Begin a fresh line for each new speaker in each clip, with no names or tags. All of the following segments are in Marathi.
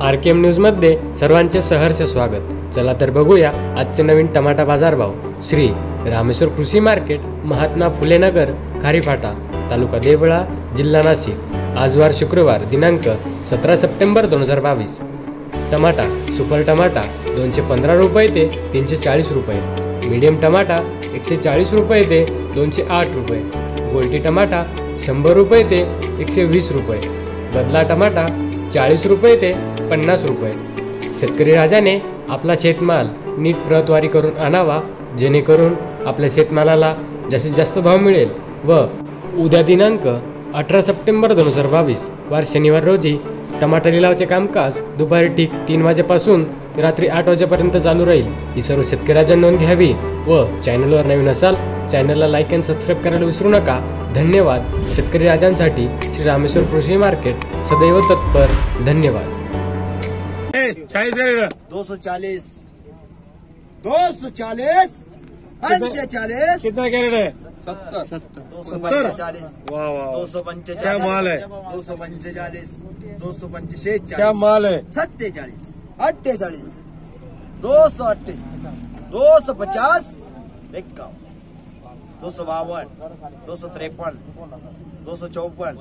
आरकेएम न्यूज मध्ये सर्वांचे सहर्ष स्वागत। चला तर बघूया आजचे नवीन टमाटा बाजारभाव। श्री रामेश्वर कृषी मार्केट, महात्मा फुले नगर, खारीफाटा, तालुका देवळा, जिल्हा नाशिक। आज वार शुक्रवार दिनांक 17 सप्टेंबर 2022। टमाटा सुपर टमाटा 215 रुपये ते 340 रुपये, मीडियम टमाटा 140 रुपये ते 208 रुपये, गोल्टी टमाटा 100 रुपये ते 120 रुपये, बदला टमाटा 40 रुपये ते 50 रुपये। शेतकरी राजाने आपला शेतमाल नीट प्रतवारी करून आणावा, जेणेकरून आपल्या शेतमालाला जास्तीत जास्त भाव मिळेल। व उद्या दिनांक 18 सप्टेंबर 2022 वार शनिवार रोजी टमाटा लिलावाचे कामकाज दुपारी ठीक 3 वाजेपासून ते रात्री 8 वाजेपर्यंत चालू राहील। ही सर्व शेतकरी राजांनी नोंद घ्यावी व चॅनलवर नवीन असाल चॅनलला लाईक आणि सबस्क्राईब करायला विसरू नका। धन्यवाद। शेतकरी राजांसाठी श्री रामेश्वर कृषी मार्केट सदैव तत्पर। धन्यवाद।
240 240 45
कितना कैरेट है?
70 245
वाह वाह
245
क्या माल है?
245 245
क्या माल है?
47 48 258 250 51 252 253 254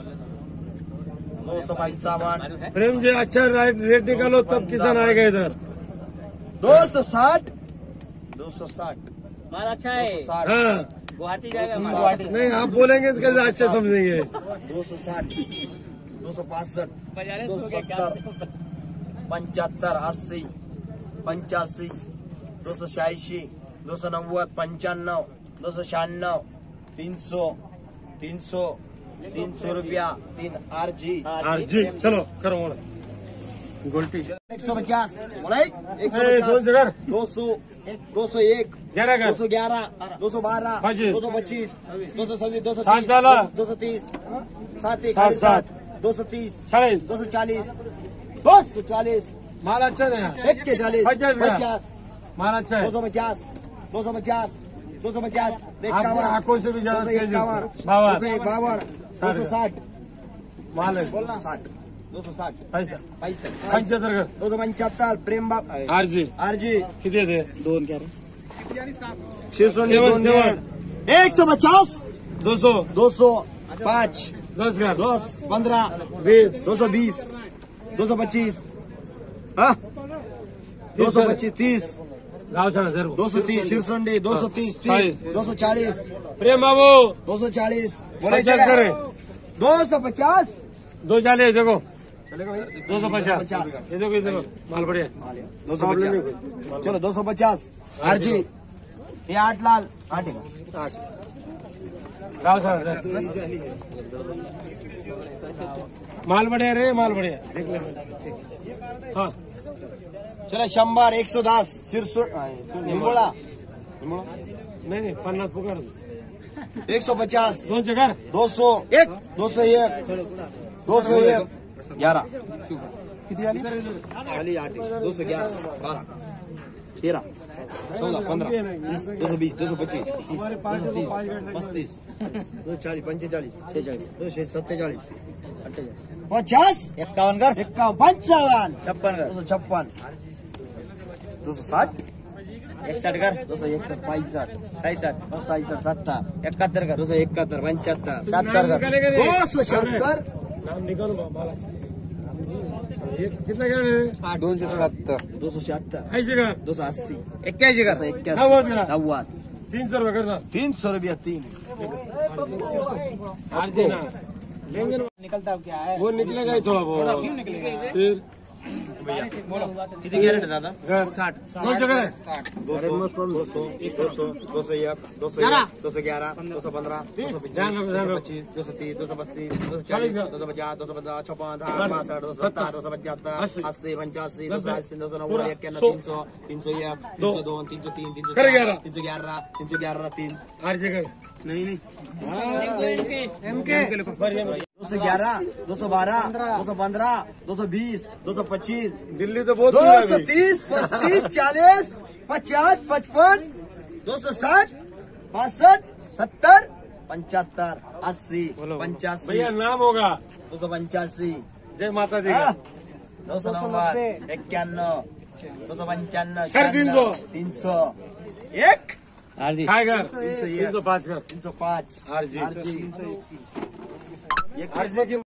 255
प्रेम जी अच्छा रेट निकालो तब किसान आएगा इधर।
260 260
माल अच्छा है।
हाँ
गुवाहाटी जाएगा माल।
नहीं आप बोलेंगे तो कैसे अच्छा समझेंगे।
260 265 270 75 80 85 286 290 95 296 300 300 300 रुपया 3
जी चलो करो मोड़ गोल्टी
150 बोला
150
200 201
11
211 212
25
225 226
230
230 7 230
40
240 240
माल अच्छा नहीं
41 50
माल अच्छा है।
250 250 250
आपकी आंखों से भी ज्यादा तेज है।
52 260
माल है
60 260
पैसा
75
75
275 प्रेम बाप
आरजी
आरजी
कितने थे?
2 क्या 150
200
205
10 का
10 15
20
220 225 हाँ 225 30
गाँव से सर
230 शिरसंडी 230 240
प्रेम बाबू
240
50 करे
250
240 देखो
चलेगा भाई
250 ये देखो ये देखो माल बढ़िया
250 चलो 250 आरजी ये 8 लाल 8 है 8
गाँव से माल बढ़िया रे माल बढ़िया देख ले। हाँ
चलो 100 110 निंबोळा
नहीं 50 पुकार
150
दोन जगह
201 201 201 11 किती आली आली 8 211 12 13 14 15 220 225 30 35 240 45 46 247 50 51 कर 51 55 56 260 61 कर 261 65 67 67 70 71 कर 271 75 77 कर 270
नाम निकालो माल अच्छा कितना क्या
276
ऐसे का
280 81 कर
91
90
300 रुपये करना
300 रुपया 3
आरजी ना लेंगे ना
निकलता क्या है?
वो निकलेगा ही थोड़ा बहुत
क्यों निकलेगा?
फिर
किती कॅरेट आहे दादा
60 दोन जगह है
200 200 200 201 211 211 215
ध्यान रखो, ध्यान रखो।
230 235 240 250 250 56 62 63 275 80 85 280 290 91 300 301 302 303 304 311 311 3
आरजी का
नहीं नहीं
एमके
211 212 215 220 225
दिल्ली तो बहुत दूर है अभी।
230 35 40 50 55 260 62 70 75 80 85
भैया नाम होगा
285
जय माता दी
हाँ, 290 91 295
कर 300
300 एक
हार्जी
टाइगर
301
305 कर
305
हार्जी
एक